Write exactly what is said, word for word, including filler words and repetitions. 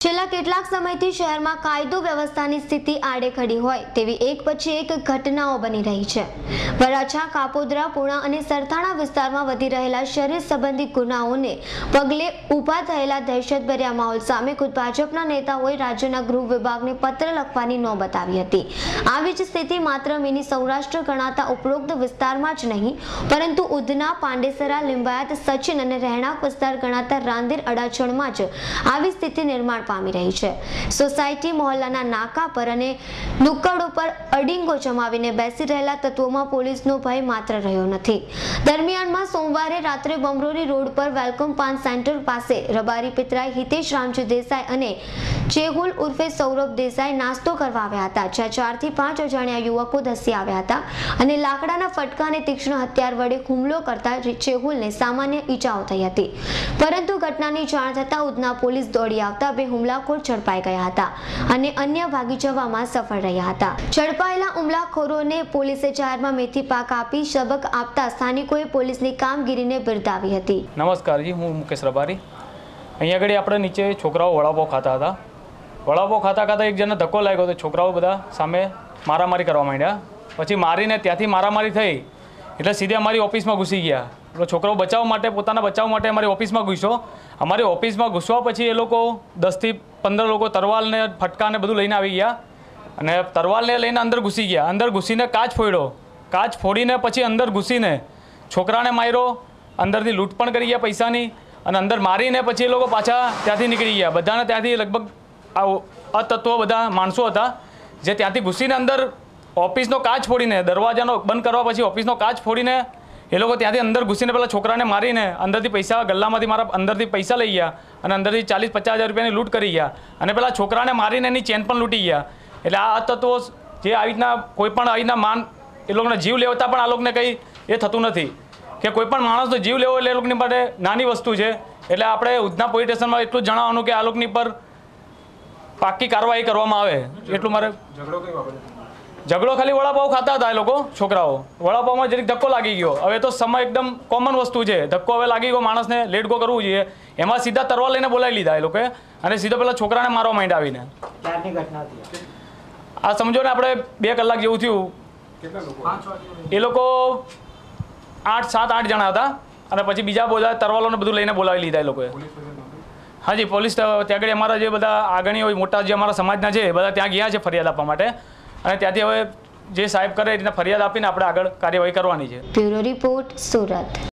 છેલ્લા કેટલાક સમયથી શહેરમાં કાયદો વ્યવસ્થાની સ્થિતિ આડેખડી હોય તેવી એક પછી એક ઘટનાઓ બની રહી છે। વરાછા, કાપોદ્રા, પુણા અને સરથાણા વિસ્તારમાં વધી રહેલા શરીર સંબંધી ગુનાઓને પગલે ઊભા થયેલા દહેશતભર્યા માહોલ સામે ખુદ ભાજપના નેતાઓએ રાજ્યના ગૃહ વિભાગને પત્ર લખવાની નોબત આવી હતી। આવી જ સ્થિતિ માત્ર મિની સૌરાષ્ટ્ર ગણાતા ઉપરોક્ત વિસ્તારમાં જ નહીં, પરંતુ ઉધના, પાંડેસરા, લિંબાયત, સચિન અને રહેણાંક વિસ્તાર ગણાતા રાંદેર, અડાજણમાં જ આવી સ્થિતિ નિર્માણ પામી રહી છે। સોસાયટી, મોહલ્લાના નાકા પર અને નુક્કડો પર અડીંગો જમાવીને બેસી રહેલા તત્વોમાં પોલીસનો ભય માત્ર રહ્યો નથી। દરમિયાનમાં સોમવારે રાત્રે બમરોલી રોડ પર વેલકમ પાન સેન્ટર પાસે રબારી પિતરાઈ હિતેશ રામજી દેસાઈ અને ચેહુલ ઉર્ફે સૌરભ દેસાઈ નાસ્તો કરવા આવ્યા હતા, જ્યાં ચાર થી પાંચ અજાણ્યા યુવકો ધસી આવ્યા હતા અને લાકડાના ફટકા અને તીક્ષ્ણ હથિયાર વડે હુમલો કરતા ચેહુલને સામાન્ય ઈજાઓ થઈ હતી। પરંતુ ઘટનાની જાણ થતાં ઉધના પોલીસ દોડી આવતા બે હુમલાખોર ઝડપાઈ ગયા હતા અને અન્ય ભાગી જવામાં સફળ રહ્યા હતા। ઝડપાયેલા હુમલાખોરોને પોલીસે જાહેરમાં મેથી પાક આપી સબક આપતા સ્થાનિકોએ પોલીસની કામગીરીને બિરદાવી હતી। નમસ્કાર જી, હું મુકેશ રબારી। અહીંયા આગળ આપણે નીચે છોકરાઓ વડાપાવ ખાતા હતા। વડાપાવ ખાતા ખાતા એક જણને ધક્કો લાગ્યો તો છોકરાઓ બધા સામે મારામારી કરવા માંડ્યા। પછી મારીને ત્યાંથી મારામારી થઈ એટલે સીધે અમારી ઓફિસમાં ઘૂસી ગયા। એટલે છોકરાઓ બચાવ માટે પોતાના બચાવ માટે અમારી ઓફિસમાં ઘૂસ્યો। અમારી ઓફિસમાં ઘૂસવા પછી એ લોકો દસથી પંદર લોકો તરવાલને ફટકાને બધું લઈને આવી ગયા અને તરવાલને લઈને અંદર ઘૂસી ગયા। અંદર ઘૂસીને કાચ ફોડ્યો। કાચ ફોડીને પછી અંદર ઘૂસીને છોકરાને માર્યો, અંદરથી લૂંટ પણ કરી ગયા પૈસાની અને અંદર મારીને પછી એ લોકો પાછા ત્યાંથી નીકળી ગયા। બધાને ત્યાંથી લગભગ આ અતત્વો બધા માણસો હતા જે ત્યાંથી ઘૂસીને અંદર ઓફિસનો કાચ ફોડીને દરવાજાનો બંધ કરવા પછી ઓફિસનો કાચ ફોડીને એ લોકો ત્યાંથી અંદર ઘૂસીને પેલા છોકરાને મારીને અંદરથી પૈસા ગલ્લામાંથી મારા અંદરથી પૈસા લઈ ગયા અને અંદરથી ચાલીસ પચાસ હજાર રૂપિયાની લૂંટ કરી ગયા અને પેલા છોકરાને મારીને એની ચેન પણ લૂંટી ગયા। એટલે આ તત્વો જે આવી રીતના કોઈ પણ આવી રીતના માન એ લોકોને જીવ લેવતા પણ આ લોકોને કંઈ એ થતું નથી કે કોઈ પણ માણસનો જીવ લેવો એટલે એ લોકોની માટે નાની વસ્તુ છે। એટલે આપણે ઉધના પોલીસ સ્ટેશનમાં એટલું જ જણાવવાનું કે આ લોકોની પર પાક્કી કાર્યવાહી કરવામાં આવે એટલું મારે। ઝઘડો ખાલી વડાપાવ ખાતા હતા એ લોકો છોકરાઓ। વડાપાવમાં જરીક ધક્કો લાગી ગયો। હવે તો સમય એકદમ કોમન વસ્તુ છે, ધક્કો હવે લાગી ગયો, માણસને લેટ ગો કરવું જોઈએ। એમાં સીધા તરવા લઈને બોલાવી લીધા એ લોકોએ અને સીધો પેલા છોકરાને મારવા માંડ્યા આવીને। આ સમજો ને આપણે બે કલાક જેવું થયું। એ લોકો આઠ સાત આઠ જણા હતા અને પછી બીજા બધા તરવાલોને બધું લઈને બોલાવી લીધા એ લોકોએ। હાજી, પોલીસ ત્યાં આગળ અમારા જે બધા આગળની હોય મોટા જે અમારા સમાજના છે બધા ત્યાં ગયા છે ફરિયાદ આપવા માટે અને ત્યાંથી હવે જે સાહેબ કરે એ રીતના ફરિયાદ આપીને આપણે આગળ કાર્યવાહી કરવાની છે। Bureau report, Surat.